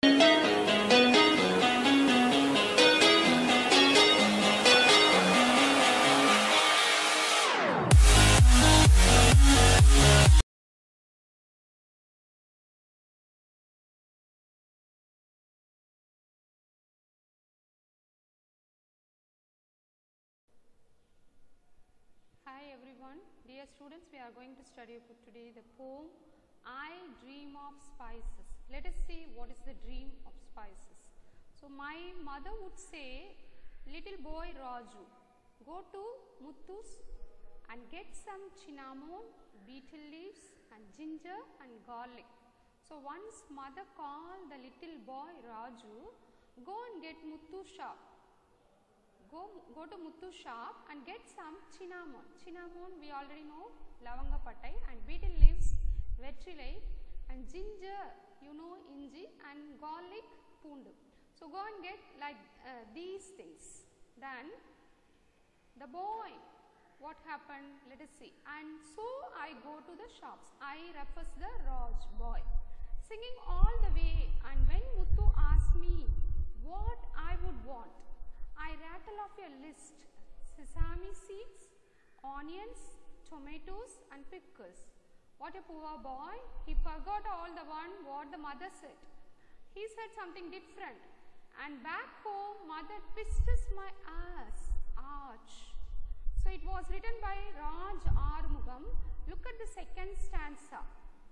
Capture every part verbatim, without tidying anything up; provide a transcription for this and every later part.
Hi everyone, dear students, we are going to study for today the poem I Dream of Spices. Let us see what is the dream of spices. So my mother would say, little boy Raju, go to Muthu's and get some cinnamon, betel leaves and ginger and garlic. So once mother called the little boy Raju, go and get Muthu shop. Go, go to Muthu shop and get some cinnamon. Cinnamon we already know, lavanga pattai, and betel leaves, vetrilai, and ginger, you know, inji, and garlic, poondu. So go and get like uh, these things. Then the boy, what happened? Let us see. And so I go to the shops. I refers the Raj boy, singing all the way. And when Muthu asked me what I would want, I rattle off a list: sesame seeds, onions, tomatoes and pickles. What a poor boy, he forgot all the one what the mother said. He said something different, and back home mother twists my ass, arch. So it was written by Raj Armugam. Look at the second stanza.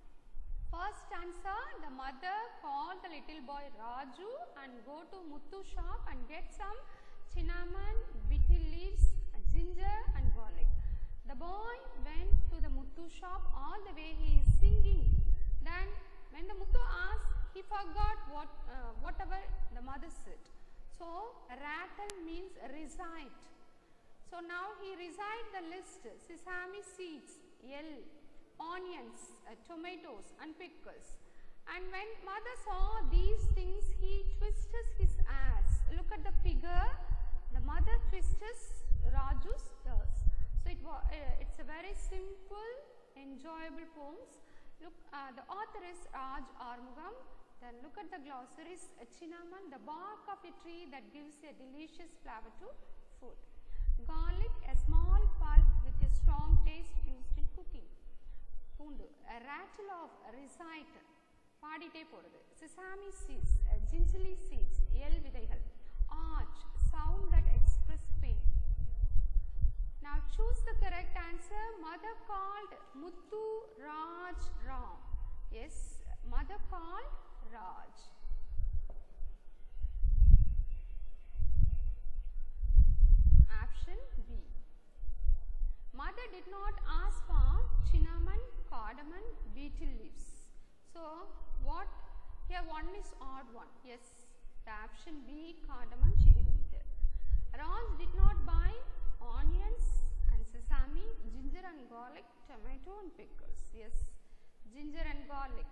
First stanza, the mother called the little boy Raju and go to Muthu shop and get some cinnamon, betel leaves, ginger and garlic. The boy went to the Muthu shop, all the way he is singing. Then when the Muthu asked, he forgot what uh, whatever the mother said. So rattle means recite. So now he recite the list: sesame seeds, L, onions, uh, tomatoes and pickles. And when mother saw these things, he twisted his ass. Look at the figure. The mother twists Raju's ears. So it was uh, it's a very simple, enjoyable poems. Look, uh, the author is Raj Armugam. Then look at the glossaries: cinnamon, the bark of a tree that gives a delicious flavor to food. Garlic, a small pulp with a strong taste used in cooking. Poondu, a rattle of recite, paadite porudu. Sesame seeds, uh, gingerly seeds, L vidaigal. Arch, sound that express pain. Now choose the correct answer. Mother called Muthu Raj Ram. Yes, mother called Raj. Option B. Mother did not ask for cinnamon, cardamom, betel leaves. So what? Here one is odd one. Yes, the option B, cardamom, she didn't get. Raj did not buy onions and sesame, ginger and garlic, tomato and pickles. Yes, ginger and garlic.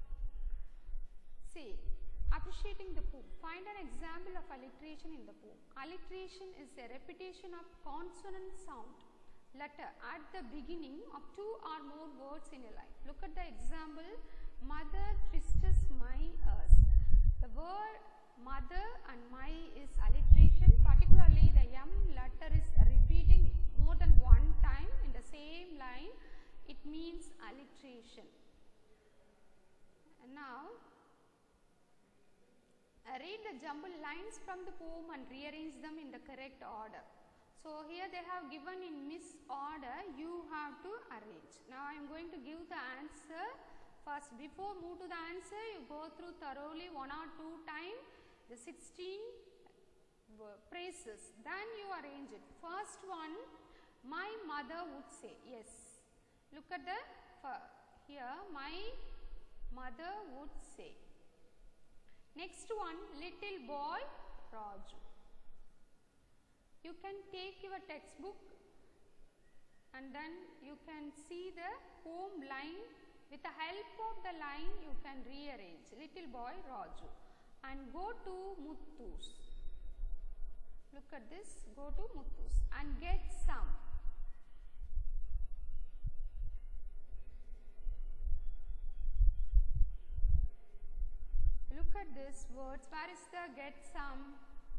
See, appreciating the poem. Find an example of alliteration in the poem. Alliteration is a repetition of consonant sound letter at the beginning of two or more words in a line. Look at the example: mother twists my ears. The word mother and my is alliteration, particularly the M letter is repeating more than one time in the same line. It means alliteration. And now uh, read the jumbled lines from the poem and rearrange them in the correct order. So here they have given in misorder, you have to arrange. Now I am going to give the answer. First, before move to the answer, you go through thoroughly one or two times the sixteen phrases, then you arrange it. First one, my mother would say. Yes, look at the here, my mother would say. Next one, little boy Raju. You can take your textbook and then you can see the poem line. With the help of the line, you can rearrange little boy Raju and go to Muthu's. Look at this, go to Muthu's and get some. Look look at this words. Where is the get some?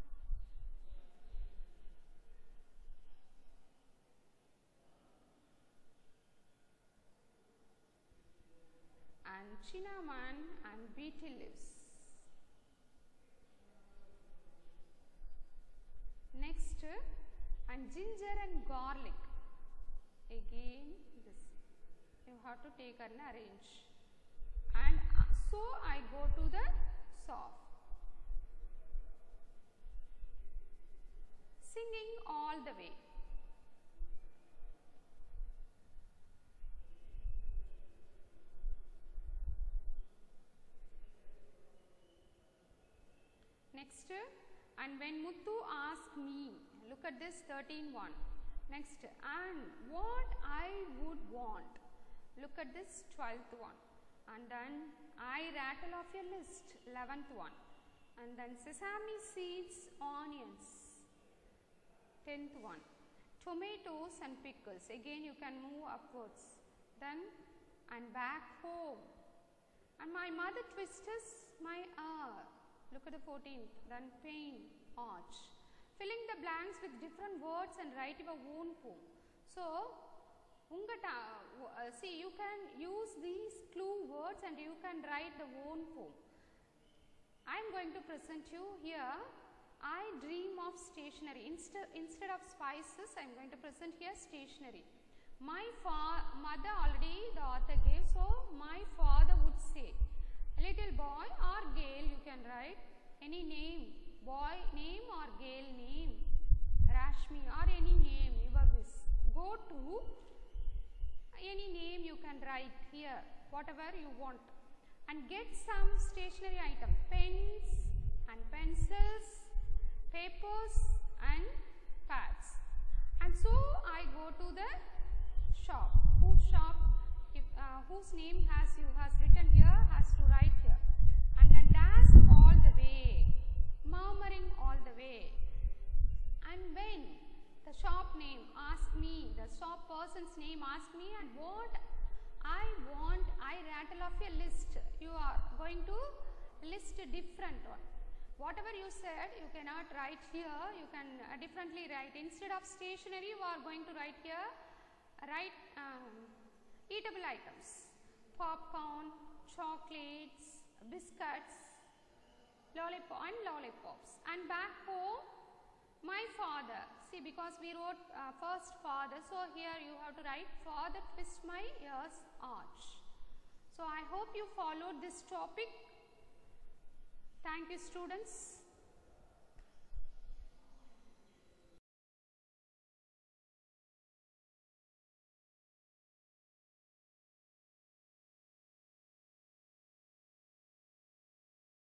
And cinnamon and betel leaves. Next, and ginger and garlic. Again this you have to take and arrange. And so I go to the shop, singing all the way. Next, and when Muthu asked me, look at this thirteen one. Next, and what I would want, look at this twelfth one. And then I rattle off a list, eleventh one. And then sesame seeds, onions, tenth one. Tomatoes and pickles, again you can move upwards. Then, and back home. And my mother twists my ear. Look at the fourteenth, then pain, arch. Filling the blanks with different words and write your own poem. So, uh, see, you can use these clue words and you can write the own poem. I am going to present you here, I dream of stationery. Instead, instead of spices, I am going to present here stationery. My mother already the author gave, so my father would say. Little boy or girl, you can write any name, boy name or girl name, Rashmi or any name, your wish. Go to any name you can write here, whatever you want, and get some stationery item, pens and pencils, papers and pads. And so I go to the shop. Whose shop? If, uh, whose name has you has written here has to write here, and then dash all the way, murmuring all the way. And when the shop name ask me, the shop person's name ask me, and what I want, I rattle off a list. You are going to list a different one. Whatever you said, you cannot write here, you can uh, differently write. Instead of stationery, you are going to write here, write um, eatable items, popcorn, chocolates, biscuits, lollipop and lollipops. And back home, my father, see, because we wrote uh, first father, so here you have to write father twist my ears arch. So I hope you followed this topic. Thank you, students.